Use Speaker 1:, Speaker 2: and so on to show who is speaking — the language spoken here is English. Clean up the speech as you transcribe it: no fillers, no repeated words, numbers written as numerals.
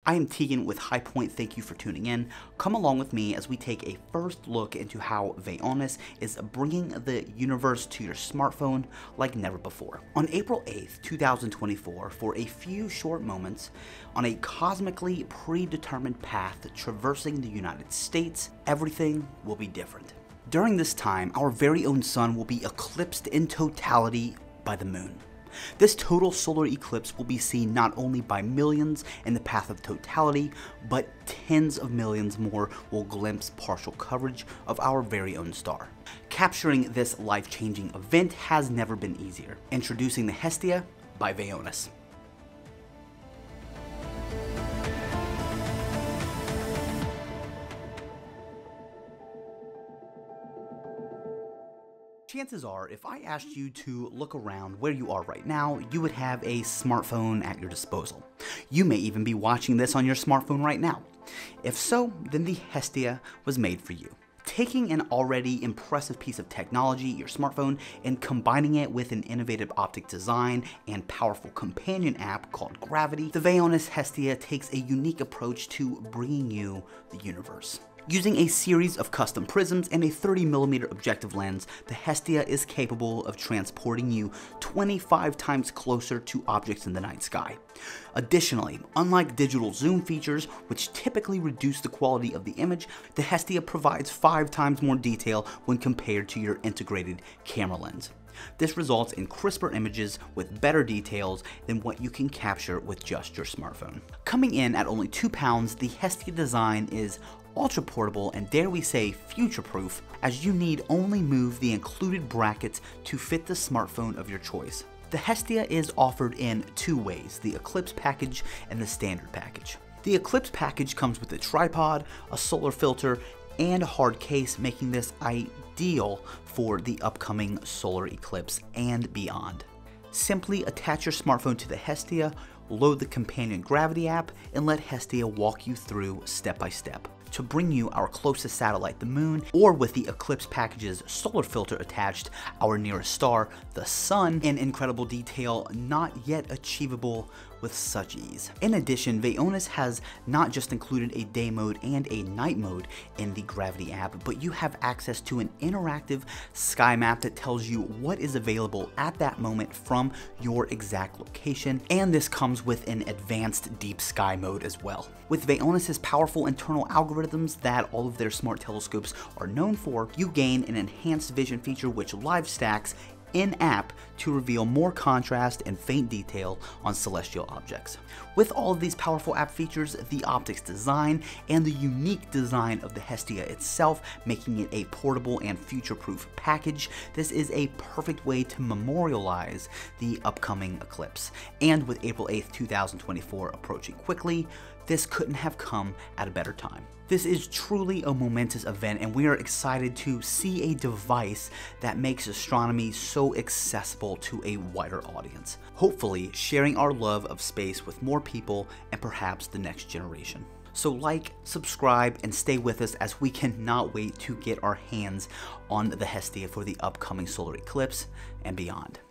Speaker 1: I am Tegan with High Point. Thank you for tuning in. Come along with me as we take a first look into how Vaonis is bringing the universe to your smartphone like never before. On April 8th, 2024, for a few short moments, on a cosmically predetermined path traversing the United States, everything will be different. During this time, our very own sun will be eclipsed in totality by the moon. This total solar eclipse will be seen not only by millions in the path of totality, but tens of millions more will glimpse partial coverage of our very own star. Capturing this life-changing event has never been easier. Introducing the Hestia by Vaonis. Chances are, if I asked you to look around where you are right now, you would have a smartphone at your disposal. You may even be watching this on your smartphone right now. If so, then the Hestia was made for you. Taking an already impressive piece of technology, your smartphone, and combining it with an innovative optic design and powerful companion app called Gravity, the Vaonis Hestia takes a unique approach to bringing you the universe. Using a series of custom prisms and a 30mm objective lens, the Hestia is capable of transporting you 25 times closer to objects in the night sky. Additionally, unlike digital zoom features, which typically reduce the quality of the image, the Hestia provides 5 times more detail when compared to your integrated camera lens. This results in crisper images with better details than what you can capture with just your smartphone. Coming in at only 2 pounds, the Hestia design is ultra portable and, dare we say, future-proof, as you need only move the included brackets to fit the smartphone of your choice. The Hestia is offered in 2 ways, the Eclipse Package and the Standard Package. The Eclipse Package comes with a tripod, a solar filter, and a hard case, making this ideal for the upcoming solar eclipse and beyond. Simply attach your smartphone to the Hestia, load the companion Gravity app, and let Hestia walk you through step by step to bring you our closest satellite, the moon, or with the Eclipse Package's solar filter attached, our nearest star, the sun, in incredible detail not yet achievable with such ease. In addition, Vaonis has not just included a day mode and a night mode in the Gravity app, but you have access to an interactive sky map that tells you what is available at that moment from your exact location, and this comes with an advanced deep sky mode as well. With Vaonis' powerful internal algorithms that all of their smart telescopes are known for, you gain an enhanced vision feature which live stacks in-app to reveal more contrast and faint detail on celestial objects. With all of these powerful app features, the optics design, and the unique design of the Hestia itself, making it a portable and future-proof package, this is a perfect way to memorialize the upcoming eclipse. And with April 8th, 2024 approaching quickly, this couldn't have come at a better time. This is truly a momentous event, and we are excited to see a device that makes astronomy so accessible to a wider audience, hopefully sharing our love of space with more people and perhaps the next generation. So like, subscribe, and stay with us as we cannot wait to get our hands on the Hestia for the upcoming solar eclipse and beyond.